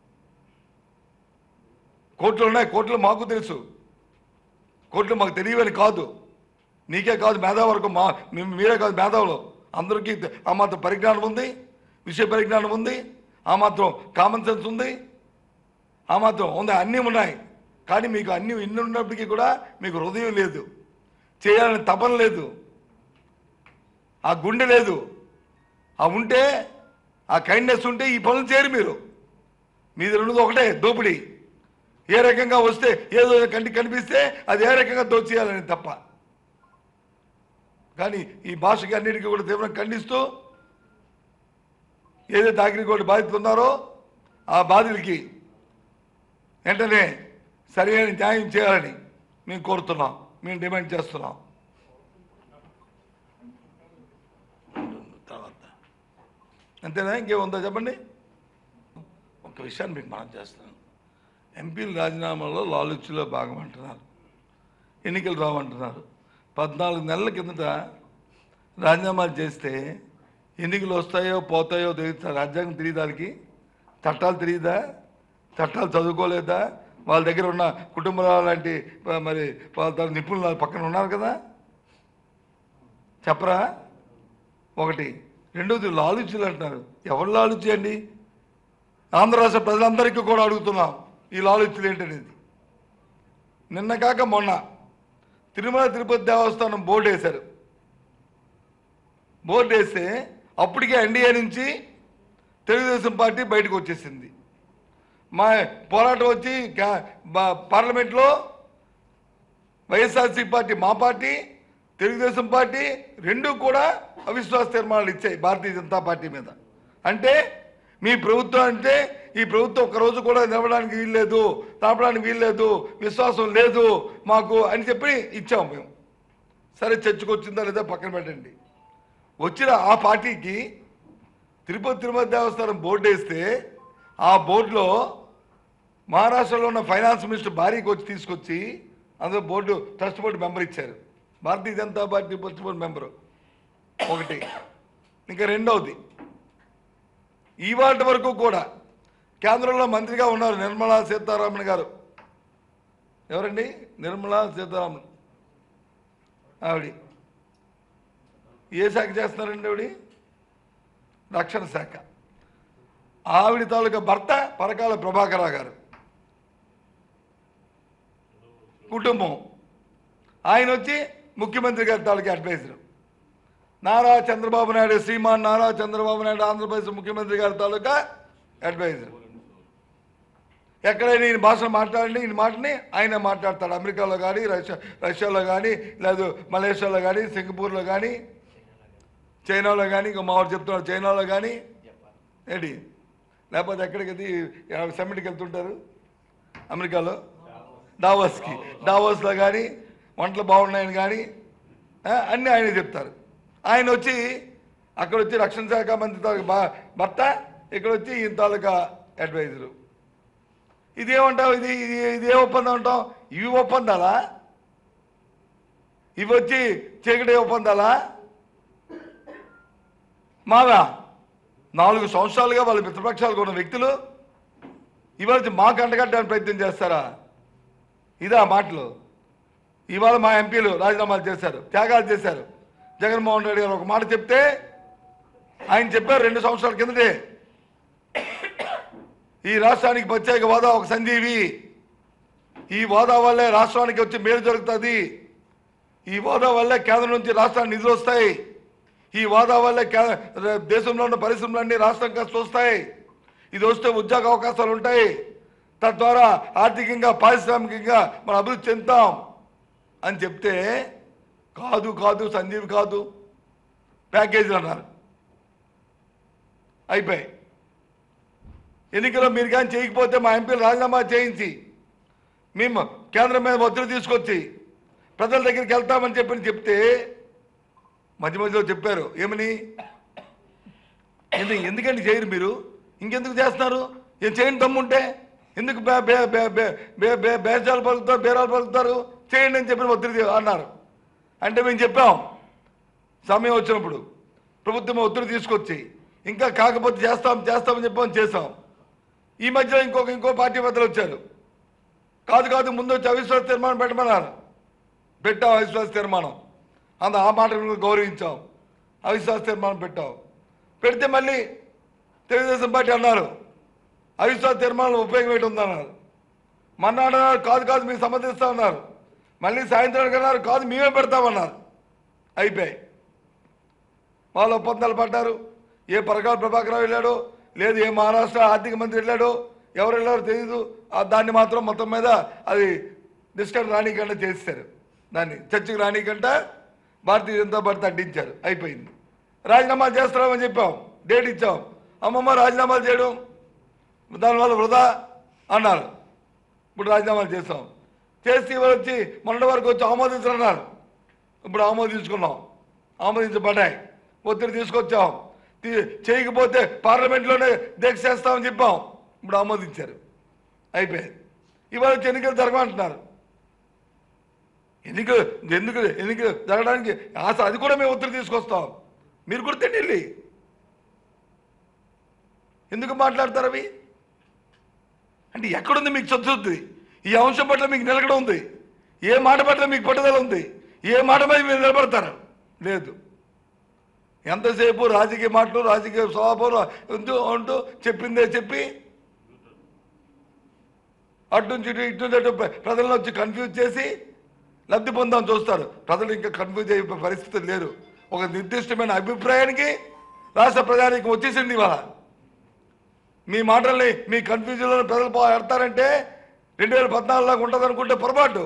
కోర్టులు ఉన్నాయి, కోర్టులు మాకు తెలుసు, కోర్టులు మాకు తెలియవని కాదు, నీకే కాదు మేధావు వరకు మా మీరే కాదు మేధావులు అందరికీ ఆ మాత్రం పరిజ్ఞానం ఉంది, విషయ పరిజ్ఞానం ఉంది, ఆ మాత్రం కామన్ సెన్స్ ఉంది, ఆ మాత్రం ఉంది, అన్నీ ఉన్నాయి. కానీ మీకు అన్నీ ఇన్ని ఉన్నప్పటికీ కూడా మీకు హృదయం లేదు, చేయాలని తపన లేదు, ఆ గుండె లేదు. ఆ ఉంటే ఆ కైండ్నెస్ ఉంటే ఈ పనులు చేయరు మీరు. మీది రెండుది ఒకటే, దోపిడీ. ఏ రకంగా వస్తే ఏదో కంటికి కనిపిస్తే అది ఏ రకంగా దోచేయాలని తప్ప. కానీ ఈ భాషకి అన్నిటికీ కూడా తీవ్రంగా ఖండిస్తూ ఏదైతే అగ్రిగోల్డ్ బాధితులు ఉన్నారో ఆ బాధితులకి వెంటనే సరైన న్యాయం చేయాలని మేము కోరుతున్నాం, మేము డిమాండ్ చేస్తున్నాం. తర్వాత అంతేనా, ఇంకేముందో చెప్పండి. ఒక విషయాన్ని మీకు మనం చేస్తున్నాను. ఎంపీల రాజీనామాలో లాలుచిలో భాగం అంటున్నారు, ఎన్నికలు రావంటున్నారు. పద్నాలుగు నెలల కిందట రాజీనామాలు చేస్తే ఎన్నికలు వస్తాయో పోతాయో తెలియదు. రాజ్యాంగం తెలియదు, వాళ్ళకి చట్టాలు తెలియదా, చట్టాలు చదువుకోలేదా, వాళ్ళ దగ్గర ఉన్న కుటుంబాల లాంటి మరి వాళ్ళ నిపుణులు పక్కన ఉన్నారు కదా, చెప్పరా? ఒకటి. రెండోది లాలుచీలు అంటున్నారు. ఎవరు లాలుచి అండి? ఆంధ్ర రాష్ట్ర ప్రజలందరికీ కూడా అడుగుతున్నాం ఈ లాలుచీలు ఏంటనేది. నిన్న కాక మొన్న తిరుమల తిరుపతి దేవస్థానం బోర్డు వేశారు. బోర్డు వేస్తే అప్పటికే ఎన్డీఏ నుంచి తెలుగుదేశం పార్టీ బయటకు వచ్చేసింది. మా పోరాటం వచ్చి పార్లమెంట్లో వైఎస్ఆర్సీ పార్టీ, మా పార్టీ, తెలుగుదేశం పార్టీ రెండు కూడా అవిశ్వాస తీర్మానాలు ఇచ్చాయి భారతీయ జనతా పార్టీ మీద. అంటే మీ ప్రభుత్వం అంటే ఈ ప్రభుత్వం ఒక్కరోజు కూడా నిలవడానికి వీల్లేదు, తాపడానికి వీల్లేదు, విశ్వాసం లేదు మాకు అని చెప్పి ఇచ్చాము మేము. సరే, చర్చకొచ్చిందా లేదా పక్కన పెట్టండి. వచ్చిన ఆ పార్టీకి తిరుపతి తిరుమల దేవస్థానం బోర్డు వేస్తే ఆ బోర్డులో మహారాష్ట్రలో ఉన్న ఫైనాన్స్ మినిస్టర్ భార్యకి వచ్చి తీసుకొచ్చి అందులో బోర్డు ట్రస్ట్ బోర్డు మెంబర్ ఇచ్చారు. Bharatiya Janata party trust board member ఒకటి. ఇంకా రెండవది, ఇవాటి వరకు కూడా కేంద్రంలో మంత్రిగా ఉన్నారు నిర్మలా సీతారామన్ గారు. ఎవరండి? నిర్మలా సీతారామన్. ఆవిడ ఏ శాఖ చేస్తున్నారండి? ఆవిడ రక్షణ శాఖ. ఆవిడ తాలూకా భర్త పరకాల ప్రభాకరరావు గారు కుటుంబం. ఆయన వచ్చి ముఖ్యమంత్రి గారి తాలూకా అడ్వైజర్. నారా చంద్రబాబు నాయుడు, శ్రీమాన్ నారా చంద్రబాబు నాయుడు ఆంధ్రప్రదేశ్ ముఖ్యమంత్రి గారి తాలూకా అడ్వైజర్. ఎక్కడైనా ఈయన భాషను మాట్లాడండి, ఈయన మాటని ఆయన మాట్లాడతాడు. అమెరికాలో కానీ, రష్యా రష్యాలో కానీ, లేదు మలేషియాలో కానీ, సింగపూర్లో కానీ, చైనాలో కానీ, ఇంకా మావాడు చెప్తున్నాడు చైనాలో కానీ, ఏంటి లేకపోతే ఎక్కడికి సమ్మిట్కి వెళ్తుంటారు అమెరికాలో, డావోస్కి, డావోస్లో కానీ వంటలు బాగున్నాయని కానీ అన్నీ ఆయనే చెప్తారు. ఆయన వచ్చి అక్కడ వచ్చి రక్షణ శాఖ మంత్రి తాలూకా భర్త, ఇక్కడ వచ్చి ఈయన తాలూకా అడ్వైజరు. ఇదేమంటావు? ఇది ఇది ఇది ఏ ఒప్పందం అంటాం? ఇవి ఒప్పందాలా? ఇవి వచ్చి చీకటి ఒప్పందాలా? మావా నాలుగు సంవత్సరాలుగా వాళ్ళ మిత్రపక్షాలు ఉన్న వ్యక్తులు ఇవాళ మాకు అంటగట్టడానికి ప్రయత్నం చేస్తారా? ఇదా మాటలు? ఇవాళ మా ఎంపీలు రాజీనామాలు చేశారు, త్యాగాలు చేశారు. జగన్మోహన్ రెడ్డి గారు ఒక మాట చెప్తే ఆయన చెప్పారు రెండు సంవత్సరాల కిందటే, ఈ రాష్ట్రానికి ప్రత్యేక హోదా ఒక సంజీవి, ఈ హోదా వల్లే రాష్ట్రానికి వచ్చి మేలు జరుగుతుంది, ఈ హోదా వల్లే కేంద్రం నుంచి రాష్ట్రానికి నిధులు వస్తాయి, ఈ హోదా వల్లే దేశంలో ఉన్న పరిశ్రమలన్నీ రాష్ట్రంగా చూస్తాయి, ఇది వస్తే ఉద్యోగ అవకాశాలు ఉంటాయి, తద్వారా ఆర్థికంగా పారిశ్రామికంగా మనం అభివృద్ధి చెందుతాం అని చెప్తే కాదు కాదు సంజీవ్ కాదు ప్యాకేజీలు అన్నారు. అయిపోయి ఎన్నికల్లో మీరు కానీ చేయకపోతే మా ఎంపీలు రాజీనామా చేయించి మేము కేంద్రం మీద ఒత్తిడి తీసుకొచ్చి ప్రజల దగ్గరికి వెళ్తామని చెప్పని చెప్తే మధ్య మధ్యలో చెప్పారు ఏమని, ఎందుకు ఎందుకంటే చేయరు మీరు, ఇంకెందుకు చేస్తున్నారు, ఏం చేయని దమ్ముంటే ఎందుకు బేజాలు పలుకుతారు, బేరాలు పలుకుతారు, చేయండి అని చెప్పి ఒత్తిడి అన్నారు. అంటే మేము చెప్పాం సమయం వచ్చినప్పుడు ప్రభుత్వం ఒత్తిడి తీసుకొచ్చి ఇంకా కాకపోతే చేస్తాం చేస్తామని చెప్పని చేసాం. ఈ మధ్యలో ఇంకొక ఇంకో పార్టీ పెద్దలు వచ్చారు. కాదు కాదు ముందు వచ్చి అవిశ్వాస తీర్మానం పెట్టమన్నారు. పెట్టాం అవిశ్వాస తీర్మానం. అంత ఆ మాటను గౌరవించాం. అవిశ్వాస తీర్మానం పెట్టాం. పెడితే మళ్ళీ తెలుగుదేశం పార్టీ అన్నారు అవిశ్వాస తీర్మానం ఉపయోగం ఏంటి ఉందన్నారు. మన్నాడు అన్నారు కాదు కాదు మీరు సమర్థిస్తా ఉన్నారు. మళ్ళీ సాయంత్రానికి అన్నారు కాదు మేమే పెడతామన్నారు. అయిపోయాయి. వాళ్ళు ఒప్పందాలు పడ్డారు. ఏ పరకాల ప్రభాకర్ వెళ్ళాడో లేదు, ఏ మహారాష్ట్ర ఆర్థిక మంత్రి వెళ్ళాడో ఎవరు వెళ్ళారో తెలియదు. దాన్ని మాత్రం మొత్తం మీద అది డిస్కషన్ రానికంటే చేశారు. దాన్ని చర్చకు రానికంట భారతీయ జనతా పార్టీ అడ్డించారు. అయిపోయింది. రాజీనామాలు చేస్తున్నామని చెప్పాం, డేట్ ఇచ్చాం. అమ్మమ్మ రాజీనామాలు చేయడం దానివల్ల వృధా అన్నారు. ఇప్పుడు రాజీనామాలు చేస్తాం. చేసి ఇవాళ వచ్చి మొన్నటి వరకు వచ్చి ఆమోదించన్నారు. ఇప్పుడు ఆమోదించుకున్నాం, ఆమోదించబడ్డాయి. ఒత్తిడి తీసుకొచ్చాం. చేయకపోతే పార్లమెంట్లోనే దీక్ష చేస్తామని చెప్పాం. ఇప్పుడు ఆమోదించారు. అయిపోయింది. ఇవాళ వచ్చి ఎన్నికలు జరగమంటున్నారు. ఎన్నికలు ఎందుకు ఎన్నికలు జరగడానికి ఆశ అది కూడా మేము ఒత్తిడి తీసుకొస్తాం. మీరు కూడా తిండి ఎందుకు మాట్లాడతారు అవి? అంటే ఎక్కడుంది మీకు చదువుతుంది? ఈ అంశం పట్ల మీకు నిలకడ ఉంది? ఏ మాట పట్ల మీకు పట్టుదల ఉంది? ఏ మాట మీద మీరు నిలబడతారు? లేదు. ఎంతసేపు రాజకీయ మాటలు రాజకీయ స్వభావం అంటూ చెప్పిందే చెప్పి అటు నుంచి ఇటు నుంచి అటు ప్రజలను వచ్చి కన్ఫ్యూజ్ చేసి లబ్ధి పొందాం చూస్తారు. ప్రజలు ఇంకా కన్ఫ్యూజ్ అయ్యే పరిస్థితులు లేరు. ఒక నిర్దిష్టమైన అభిప్రాయానికి రాష్ట్ర ప్రజానికి వచ్చేసింది. ఇవాళ మీ మాటల్ని మీ కన్ఫ్యూజన్లో ప్రజలు పెడతారంటే రెండు వేల పద్నాలుగులాగా ఉంటుంది అనుకుంటే పొరపాటు.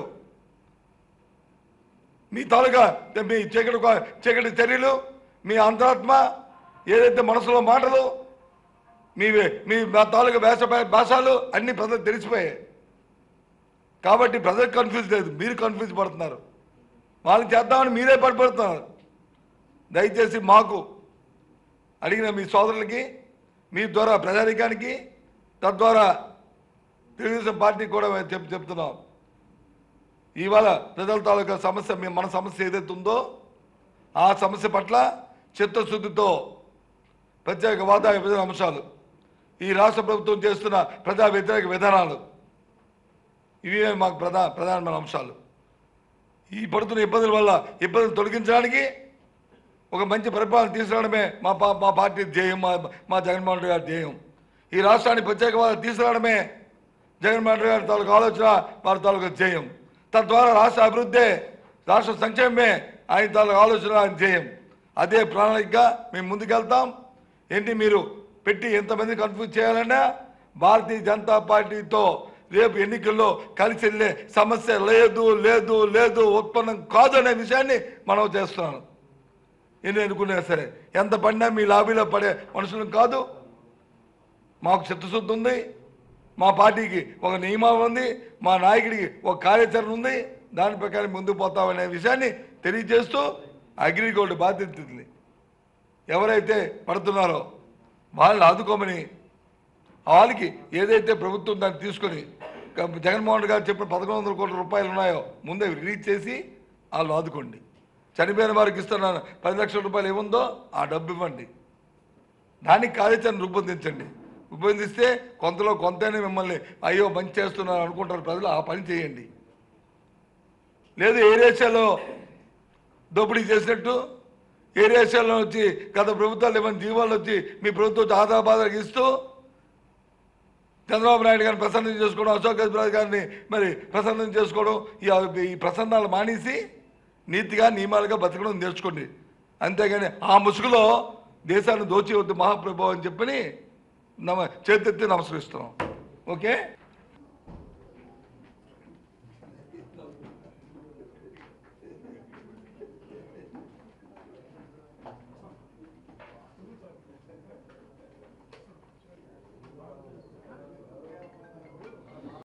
మీ తాలూకా మీ చీకటి చీకటి చర్యలు, మీ అంతరాత్మ ఏదైతే మనసులో మాటలు, మీ మీ తాలూకా వేష భాషలు అన్ని ప్రజలు తెలిసిపోయాయి. కాబట్టి ప్రజలకు కన్ఫ్యూజ్ లేదు, మీరు కన్ఫ్యూజ్ పడుతున్నారు. వాళ్ళని చేద్దామని మీరే పడిపడుతున్నారు. దయచేసి మాకు అడిగిన మీ సోదరులకి మీ ద్వారా ప్రజానికానికి తద్వారా తెలుగుదేశం పార్టీకి కూడా మేము చెప్ చెప్తున్నాం ఇవాళ ప్రజల తాలూకా సమస్య మన సమస్య ఏదైతే ఉందో ఆ సమస్య పట్ల చిత్తశుద్ధితో ప్రత్యేక హోదా విభజన అంశాలు, ఈ రాష్ట్ర ప్రభుత్వం చేస్తున్న ప్రజా వ్యతిరేక విధానాలు, ఇవే మాకు ప్రధా ప్రధానమైన అంశాలు. ఈ పడుతున్న ఇబ్బందుల వల్ల ఇబ్బందులు తొలగించడానికి ఒక మంచి పరిపాలన తీసుకురావడమే మా మా పార్టీ ధ్యేయం, మా మా జగన్మోహన్ రెడ్డి గారి ధ్యేయం. ఈ రాష్ట్రాన్ని ప్రత్యేక హోదా తీసుకురావడమే జగన్మోహన్ రెడ్డి గారి తాలూకు ఆలోచన, వారి తాలూకు ధ్యేయం. తద్వారా రాష్ట్ర అభివృద్ధి, రాష్ట్ర సంక్షేమమే ఆయన తాలూకు ఆలోచన, ఆయన ధ్యేయం. అదే ప్రణాళికగా మేము ముందుకెళ్తాం. ఏంటి మీరు పెట్టి ఎంతమంది కన్ఫ్యూజ్ చేయాలన్నా భారతీయ జనతా పార్టీతో రేపు ఎన్నికల్లో కలిసి వెళ్ళే సమస్య లేదు లేదు లేదు ఉత్పన్నం కాదు అనే విషయాన్ని మనం చేస్తున్నాను. ఎన్ని అనుకున్నా సరే ఎంత పడినా మీ లాబీలో పడే మనుషులు కాదు. మాకు చిత్తశుద్ధి ఉంది, మా పార్టీకి ఒక నియమం ఉంది, మా నాయకుడికి ఒక కార్యాచరణ ఉంది. దాని ప్రకారం ముందుకు పోతామనే విషయాన్ని తెలియజేస్తూ అగ్రిగోల్డ్ బాధ్యతని ఎవరైతే పడుతున్నారో వాళ్ళని ఆదుకోమని, వాళ్ళకి ఏదైతే ప్రభుత్వం దాన్ని తీసుకొని జగన్మోహన్ గారు చెప్పిన పదకొండు వందల కోట్ల రూపాయలు ఉన్నాయో ముందే రిలీజ్ చేసి వాళ్ళు ఆదుకోండి. చనిపోయిన వారికి ఇస్తున్న పది లక్షల రూపాయలు ఏముందో ఆ డబ్బు ఇవ్వండి. దానికి కార్యాచరణ రూపొందించండి. రూపొందిస్తే కొంతలో కొంతైనా మిమ్మల్ని అయ్యో మంచి చేస్తున్నారు అనుకుంటారు ప్రజలు. ఆ పని చేయండి. లేదు ఏరియాలో దోపిడీ చేసినట్టు ఏరియాలో వచ్చి గత ప్రభుత్వాలు ఏమైనా జీవాలు వచ్చి మీ ప్రభుత్వం ఆధారబాధాలకు ఇస్తూ చంద్రబాబు నాయుడు గారిని ప్రసన్నం చేసుకోవడం, అశోక్ గజపతి గారిని మరి ప్రసన్నం చేసుకోవడం, ఈ ప్రసన్నాలు మానేసి నీతిగా నియమాలుగా బతకడం నేర్చుకోండి. అంతేగాని ఆ ముసుగులో దేశాన్ని దోచి వద్దు మహాప్రభు అని చెప్పని నమ చేతెత్తి నమస్కరిస్తున్నాం. ఓకే.